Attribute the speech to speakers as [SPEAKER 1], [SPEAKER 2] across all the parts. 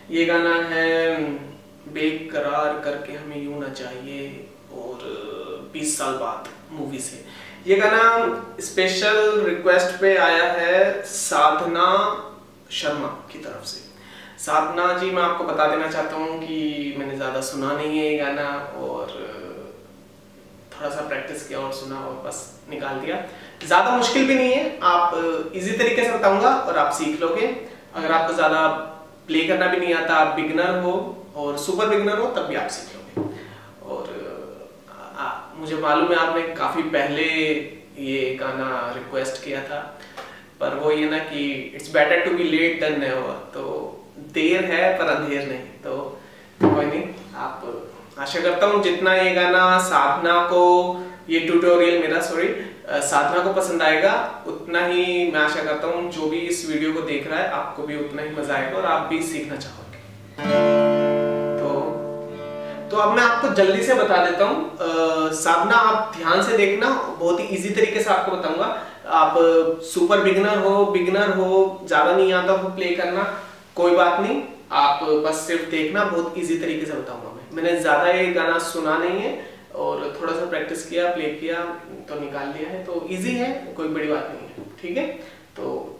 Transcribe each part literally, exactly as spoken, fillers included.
[SPEAKER 1] ये गाना है बेकरार करके हमें यूं ना चाहिए और बीस साल बाद मूवी से। ये गाना स्पेशल रिक्वेस्ट पे आया है साधना शर्मा की तरफ से। साधना जी, मैं आपको बता देना चाहता हूँ कि मैंने ज़्यादा सुना नहीं है ये गाना, और थोड़ा सा प्रैक्टिस किया और सुना और बस निकाल दिया। ज़्यादा मुश्किल भी नहीं है, आप इजी तरीके से बताऊंगा और आप सीख लोगे। अगर आपको ज़्यादा प्ले करना भी नहीं आता, आप बिगनर हो और सुपर बिगनर हो, तब भी आप सीख लोगे। और आ, मुझे मालूम है आपने काफ़ी पहले ये गाना रिक्वेस्ट किया था, पर वो ये ना कि it's better to be late than never, तो देर है पर अंधेर नहीं। तो कोई नहीं, आप आशा करता हूँ जितना ये गाना साधना को, ये ट्यूटोरियल मेरा सॉरी साधना को पसंद आएगा, उतना ही मैं आशा करता हूँ जो भी इस वीडियो को देख रहा है आपको भी उतना ही मजा आएगा और आप भी सीखना चाहोगे। तो तो अब मैं आपको जल्दी से बता देता हूँ। साधना आप ध्यान से देखना, बहुत ही इजी तरीके से आपको बताऊंगा। आप सुपर बिगिनर हो, बिगिनर हो, ज्यादा नहीं आता हो प्ले करना, कोई बात नहीं, आप बस सिर्फ देखना, बहुत इजी तरीके से बताऊंगा मैं। मैंने ज्यादा ये गाना सुना नहीं है और थोड़ा सा प्रैक्टिस किया, प्ले किया तो निकाल लिया है, तो इजी है, कोई बड़ी बात नहीं है। ठीक है, तो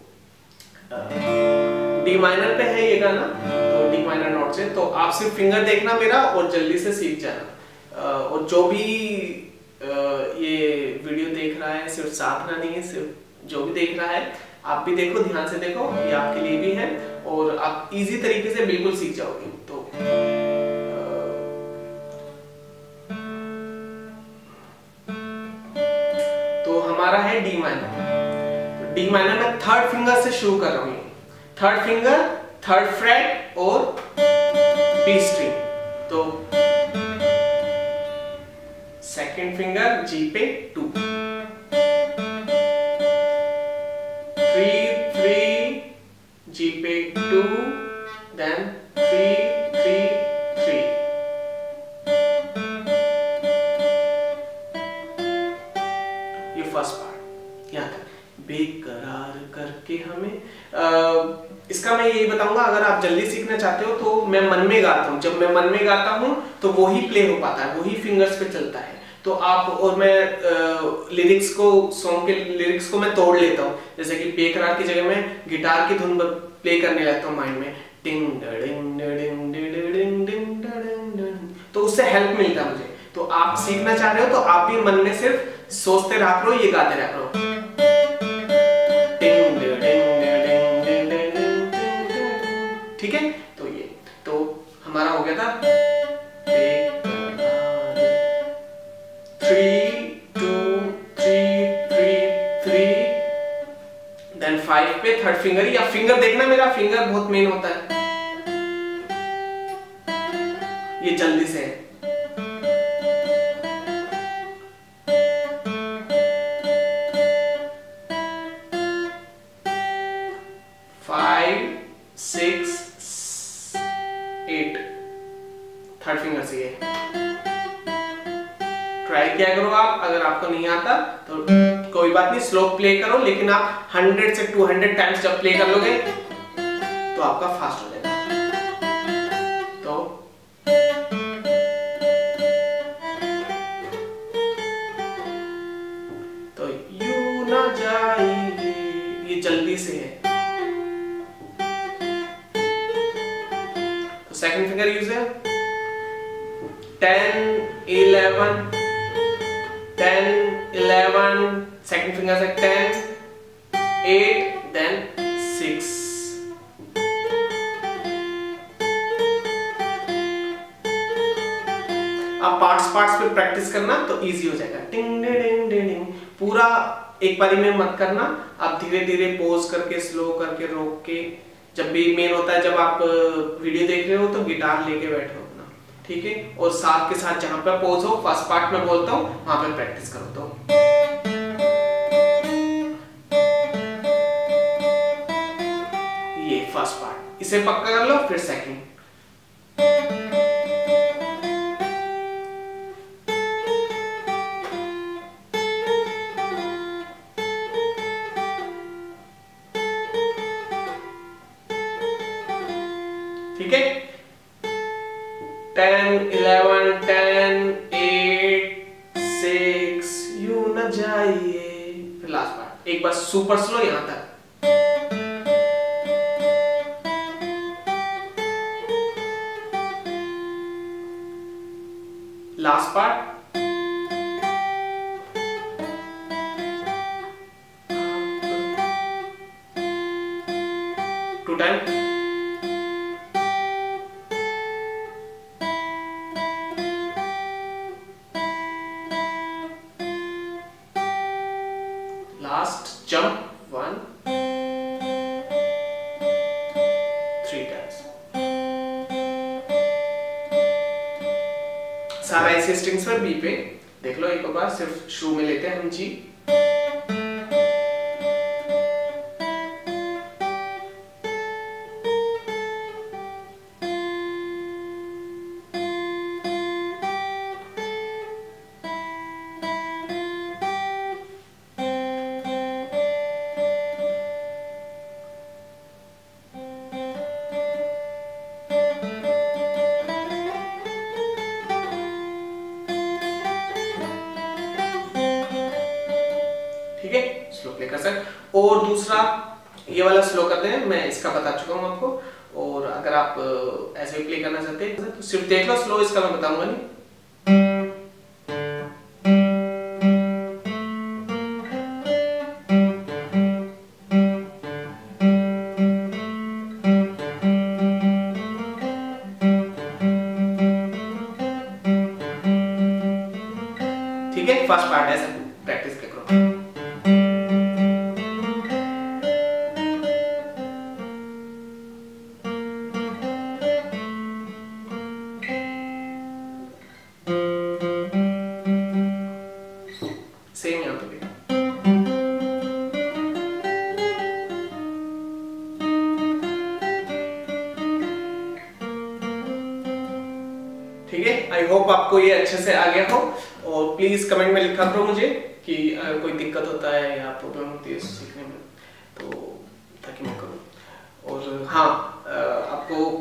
[SPEAKER 1] डी माइनर पे है ये गाना, तो डी माइनर नोट से, तो आप सिर्फ फिंगर देखना मेरा और जल्दी से सीख जाना। और जो भी ये वीडियो देख रहा है, सिर्फ साधना नहीं है, सिर्फ जो भी देख रहा है आप भी देखो, ध्यान से देखो, ये आपके लिए भी है और आप इजी तरीके से बिल्कुल सीख जाओगे। तो तो हमारा है डी माइनर। डी माइनर में थर्ड फिंगर से शुरू कर रहा हूं, थर्ड फिंगर, थर्ड फ्रेट और बी स्ट्रिंग, तो सेकंड फिंगर जी पे टू, थ्री थ्री जी पे two, then three three three, ये फर्स्ट पार्ट यहाँ तक। बेकरार करके हमें आ, इसका मैं यही बताऊंगा, अगर आप जल्दी सीखना चाहते हो तो मैं मन में गाता हूँ, जब मैं मन में गाता हूँ तो वही प्ले हो पाता है, वही फिंगर्स पे चलता है। तो आप, और मैं लिरिक्स को, सॉन्ग के लिरिक्स को मैं तोड़ लेता हूँ, जैसे कि बेकरार की जगह मैं गिटार की धुन प्ले करने लगता हूँ माइंड में, टिंग डिंग डिंग डिंग डिंग डिंग, तो उससे हेल्प मिलता है मुझे। तो आप सीखना चाह रहे हो तो आप भी मन में सिर्फ सोचते रहा करो, ये गाते रहा करो, ठीक है। तो ये तो हमारा हो गया था three two three three three, then five पे थर्ड फिंगर, या फिंगर देखना, मेरा फिंगर बहुत मेन होता है, ये जल्दी से है। Five six eight, third finger से ये ट्राई किया करो आप। अगर आपको नहीं आता तो कोई बात नहीं, स्लो प्ले करो, लेकिन आप हंड्रेड से टू हंड्रेड टाइम्स जब प्ले कर लोगे तो आपका फास्ट हो जाएगा। तो तो यू ना जाएंगे, ये जल्दी से है, सेकंड फिंगर यूज है, ten eleven, ten eleven, second finger से टेन, एट, देन सिक्स। आप पार्ट्स पार्ट्स पे प्रैक्टिस करना तो इजी हो जाएगा। टिंग डिंग डिंग, पूरा एक बारी में मत करना, आप धीरे धीरे पोज करके, स्लो करके, रोक के, जब भी मेन होता है, जब आप वीडियो देख रहे हो तो गिटार लेके बैठो अपना, ठीक है, और साथ के साथ जहां पर पोज हो, फर्स्ट पार्ट में बोलता हूं वहां पर प्रैक्टिस करो। तो ये फर्स्ट पार्ट, इसे पक्का कर लो, फिर सेकंड। ठीक है, ten eleven ten eight six यू न जाइए। फिर लास्ट पार्ट एक बार सुपर स्लो यहां तक। Last part two time. Last jump one three times. सारा ऐसे स्ट्रिंग्स पर बी पे देख लो एक बार, सिर्फ शुरू में लेते हैं हम जी। ठीक है, स्लो प्ले कर सकते। और दूसरा ये वाला स्लो करते हैं, मैं इसका बता चुका हूं आपको। और अगर आप ऐसे भी प्ले करना चाहते हैं तो सिर्फ देख लो स्लो, इसका मैं बताऊंगा नहीं। ठीक है, फर्स्ट पार्ट ऐसे प्रैक्टिस करो। सेम यहाँ पे भी। ठीक है, आई होप आपको ये अच्छे से आ गया हो। और प्लीज कमेंट में लिखा करो मुझे कि अगर कोई दिक्कत होता है या प्रॉब्लम होती है सीखने में, तो ताकि मैं करूँ। और हाँ, आपको